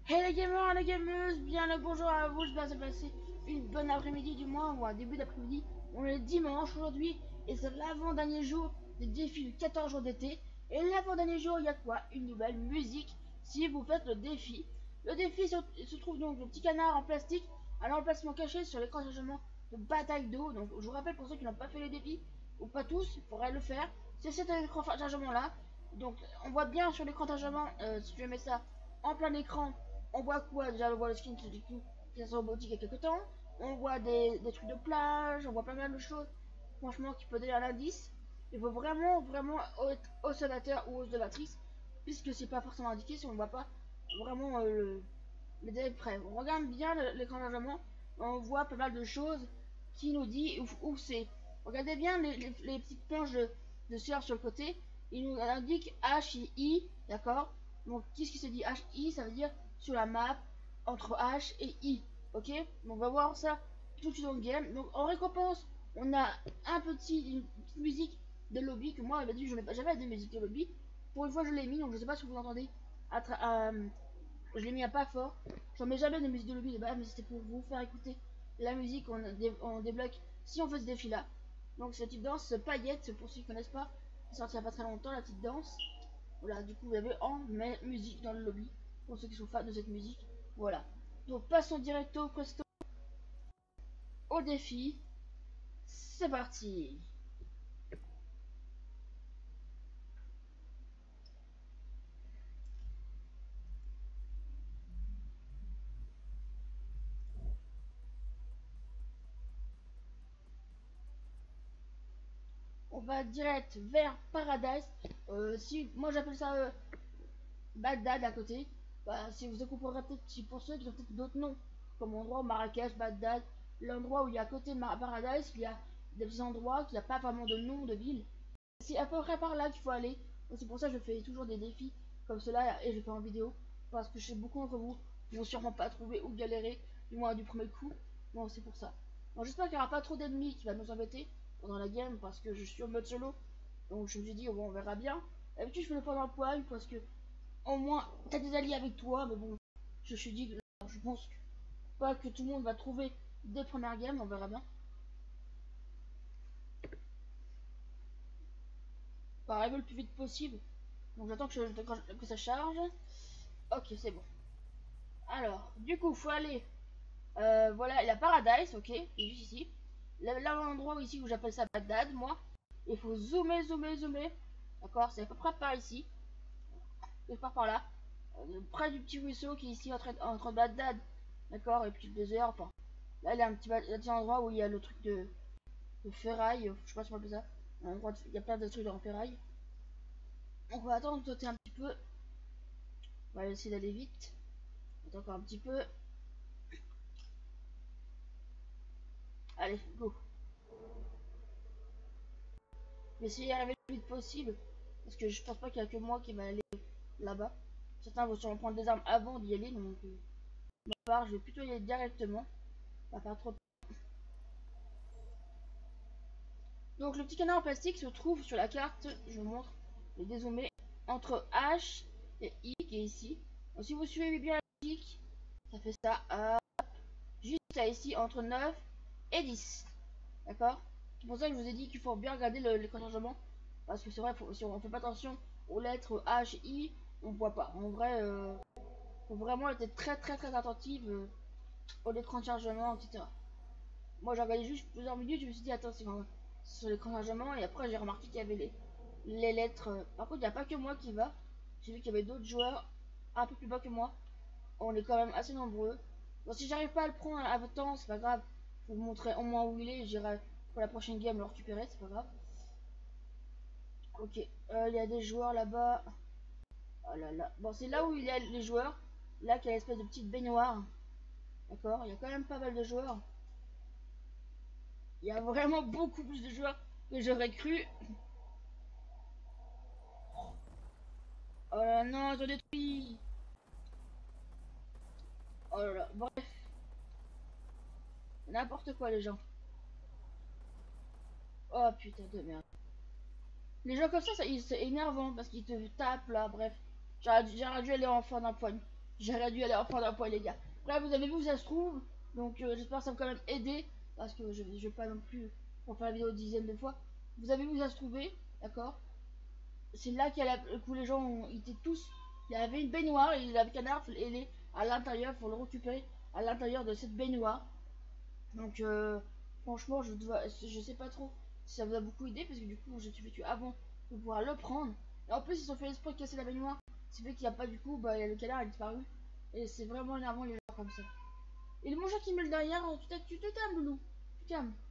Hey les gamers, les gameuses, bien le bonjour à vous, j'espère que ça passé une bonne après-midi du moins, ou un début d'après-midi. On est dimanche aujourd'hui, et c'est l'avant-dernier jour des défis du 14 jours d'été. Et l'avant-dernier jour, il y a quoi? Une nouvelle musique, si vous faites le défi. Le défi se trouve donc le petit canard en plastique, à l'emplacement caché sur l'écran de chargement de bataille d'eau. Donc je vous rappelle pour ceux qui n'ont pas fait les défis, ou pas tous, il faudrait le faire. C'est cet écran de chargement là. Donc on voit bien sur l'écran de chargement, si je mets ça en plein écran, on voit quoi? Déjà on voit le skin du coup qui est robotique il y a quelques temps. On voit des trucs de plage, on voit pas mal de choses franchement qui peut donner un indice. Il faut vraiment être oscillateur ou oscillatrice puisque c'est pas forcément indiqué si on ne voit pas vraiment le détail près. On regarde bien l'écran d'engagement, on voit pas mal de choses qui nous dit où c'est. Regardez bien les petites planches de surf sur le côté, il nous indique H et I, d'accord? Donc qu'est-ce qui se dit H, I, ça veut dire sur la map entre H et I, ok? Donc on va voir ça tout de suite dans le game. Donc en récompense, on a une petite musique de lobby que moi, d'habitude, je mets pas jamais de musique de lobby. Pour une fois, je l'ai mis, donc je sais pas si vous entendez. Je l'ai mis à pas fort. J'en mets jamais de musique de lobby de base, mais c'était pour vous faire écouter la musique qu'on débloque si on fait ce défi là. Donc cette petite danse paillette, pour ceux qui connaissent pas, c'est sorti il n'y a pas très longtemps la petite danse. Voilà, du coup vous avez en musique dans le lobby pour ceux qui sont fans de cette musique. Voilà. Donc passons directo presto au défi. C'est parti. On va direct vers Paradise. Si moi j'appelle ça Bagdad à côté. Bah, si vous comprendrez peut-être si pour ceux qui ont peut-être d'autres noms, comme endroit Marrakech, Bagdad, l'endroit où il y a à côté de Paradise, il y a des endroits qui n'ont pas vraiment de nom de ville. C'est à peu près par là qu'il faut aller. C'est pour ça que je fais toujours des défis comme cela et je fais en vidéo. Parce que je sais beaucoup d'entre vous qui vont sûrement pas trouver ou galérer, du moins du premier coup. Bon, c'est pour ça. Bon, j'espère qu'il n'y aura pas trop d'ennemis qui va nous embêter pendant la game parce que je suis en mode solo. Donc je me suis dit, bon, on verra bien. D'habitude, je fais le point dans le poil parce que au moins, t'as des alliés avec toi, mais bon, je me suis dit que je pense pas que tout le monde va trouver des premières games, on verra bien. Pareil, le plus vite possible. Donc j'attends que ça charge. Ok, c'est bon. Alors, du coup, faut aller. Voilà, la Paradise, ok, il est juste ici. Là, l'endroit ici où j'appelle ça Bagdad, moi. Il faut zoomer. D'accord, c'est à peu près par ici. Quelque part par là. Près du petit ruisseau qui est ici entre Bagdad. D'accord, et puis le désert. Enfin, là, il y a un petit endroit où il y a le truc de ferraille. Je sais pas si on appelle ça. Il y a plein de trucs en ferraille. Donc on va attendre de sauter un petit peu. On va essayer d'aller vite. On attend encore un petit peu. Allez, go. Je vais essayer d'arriver le plus vite possible. Parce que je pense pas qu'il y a que moi qui va aller là-bas. Certains vont sûrement prendre des armes avant d'y aller. Donc, de ma part, je vais plutôt y aller directement. Pas faire trop. Donc, le petit canard en plastique se trouve sur la carte. Je vous montre. Je vais dézoomer entre H et I qui est ici. Donc, si vous suivez bien la musique, ça fait ça. Juste à ici entre 9 et 10. D'accord? C'est pour ça que je vous ai dit qu'il faut bien regarder l'écran de chargement. Parce que c'est vrai, si on fait pas attention aux lettres H, I, on voit pas. En vrai, faut vraiment être très attentive au l'écran de chargement, etc. Moi j'ai regardé juste plusieurs minutes, je me suis dit attends, c'est sur l'écran de chargement et après j'ai remarqué qu'il y avait les lettres. Par contre, il n'y a pas que moi qui va. J'ai vu qu'il y avait d'autres joueurs un peu plus bas que moi. On est quand même assez nombreux. Bon, si j'arrive pas à le prendre à votre temps, c'est pas grave. Je vous montrerai au moins où il est. J'irai pour la prochaine game le récupérer, c'est pas grave. Ok, il y a des joueurs là-bas. Oh là là. Bon, c'est là où il y a les joueurs. Là, qu'il y a l'espèce de petite baignoire. D'accord, il y a quand même pas mal de joueurs. Il y a vraiment beaucoup plus de joueurs que j'aurais cru. Oh là là, non, j'ai détruit. Oh là là, bref. N'importe quoi, les gens. Oh putain de merde. Les gens comme ça c'est énervant parce qu'ils te tapent là, bref. J'aurais dû aller en fin d'un poigne. J'ai réduit à reprendre un poids, les gars. Bref, vous avez vu où ça se trouve. Donc, j'espère que ça va quand même aider. Parce que je vais pas non plus pour faire la vidéo dizaines de fois. Vous avez vu où ça se trouvait, d'accord? C'est là qu'il y a que les gens ils étaient tous. Il y avait une baignoire et le canard est à l'intérieur. Il faut le récupérer à l'intérieur de cette baignoire. Donc, franchement, je sais pas trop si ça vous a beaucoup aidé. Parce que du coup, j'ai tué avant de pouvoir le prendre. Et en plus, ils ont fait l'esprit de casser la baignoire. C'est fait qu'il n'y a pas du coup, bah, le canard a disparu. Et c'est vraiment énervant les gens comme ça. Et le mon chat qui meule derrière, tu te calmes, loulou. Tu te calmes.